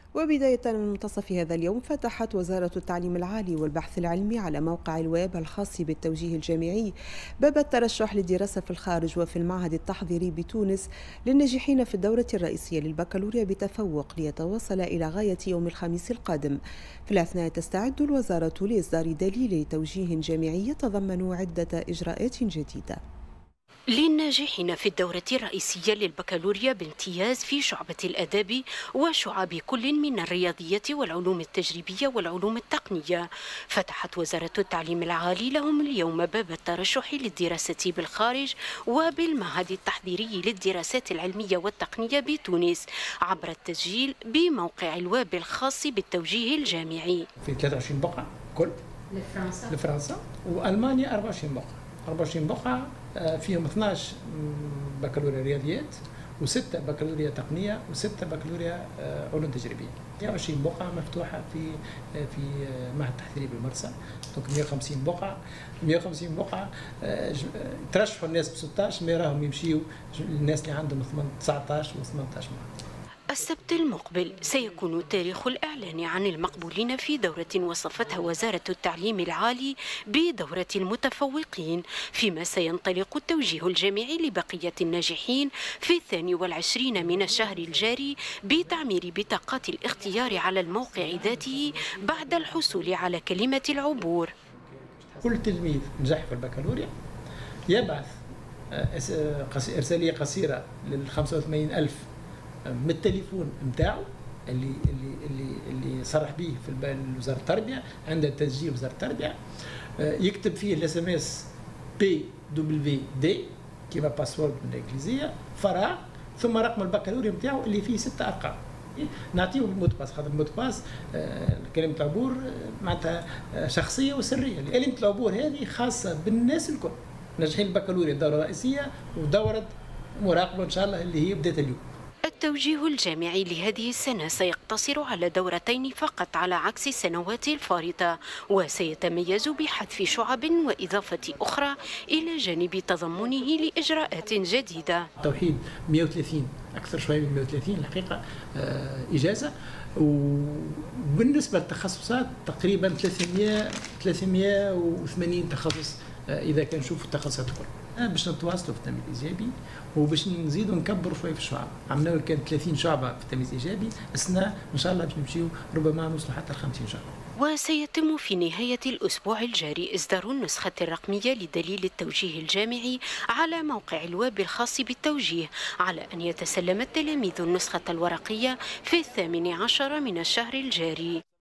وبداية من منتصف هذا اليوم فتحت وزارة التعليم العالي والبحث العلمي على موقع الويب الخاص بالتوجيه الجامعي باب الترشح للدراسة في الخارج وفي المعهد التحضيري بتونس للناجحين في الدورة الرئيسية للبكالوريا بتفوق ليتواصل إلى غاية يوم الخميس القادم. في الأثناء تستعد الوزارة لإصدار دليل توجيه جامعي يتضمن عدة إجراءات جديدة. للناجحين في الدورة الرئيسية للبكالوريا بامتياز في شعبة الآداب وشعب كل من الرياضيات والعلوم التجريبية والعلوم التقنية، فتحت وزارة التعليم العالي لهم اليوم باب الترشح للدراسة بالخارج وبالمعهد التحضيري للدراسات العلمية والتقنية بتونس عبر التسجيل بموقع الويب الخاص بالتوجيه الجامعي. في 23 بقعة كل لفرنسا وألمانيا 24 بقعة 24 بقعة فيهم 12 بكالوريا رياضيات وستة بكالوريا تقنية وستة بكالوريا علوم تجريبية. 120 بقعة مفتوحة في معهد التحضيري بالمرسى، دونك 150 بقعة 150 بقعة ترشحوا الناس ب 16 ما راهم يمشيوا الناس اللي عندهم 19 و 18 معهد. السبت المقبل سيكون تاريخ الإعلان عن المقبولين في دورة وصفتها وزارة التعليم العالي بدورة المتفوقين، فيما سينطلق التوجيه الجامعي لبقية الناجحين في 22 من الشهر الجاري بتعمير بطاقات الاختيار على الموقع ذاته بعد الحصول على كلمة العبور. كل تلميذ نجح في البكالوريا يبعث إرسالية قصيرة لل 85,000 من التليفون نتاعو اللي صرح به في وزاره التربيه عند تسجيل وزاره التربيه، يكتب فيه الاس ام اس بي دبليو دي كيما باسورد بالانجليزيه فراغ ثم رقم البكالوريا نتاعو اللي فيه 6 ارقام. نعطيه المود باس، خاطر المود باس كلمه العبور معناتها شخصيه وسريه. كلمه العبور هذه خاصه بالناس الكل ناجحين البكالوريا الدوره الرئيسيه ودوره مراقبه ان شاء الله اللي هي بدات اليوم. التوجيه الجامعي لهذه السنة سيقتصر على دورتين فقط على عكس السنوات الفارطة، وسيتميز بحذف شعب وإضافة أخرى إلى جانب تضمنه لإجراءات جديدة. توحيد 130 أكثر شوية من 130 الحقيقة إجازة، وبالنسبة للتخصصات تقريبا 380 تخصص إذا كان نشوفوا التخصصات الكل. باش نتواصلوا في التمييز الايجابي وباش نزيدوا نكبروا شويه في الشعب. عملنا كان 30 شعبه في التمييز الايجابي، السنه ان شاء الله باش نمشيو ربما نوصلوا حتى ل 50 شعبه. وسيتم في نهاية الأسبوع الجاري إصدار النسخة الرقمية لدليل التوجيه الجامعي على موقع الويب الخاص بالتوجيه، على أن يتسلم التلاميذ النسخة الورقية في 18 من الشهر الجاري.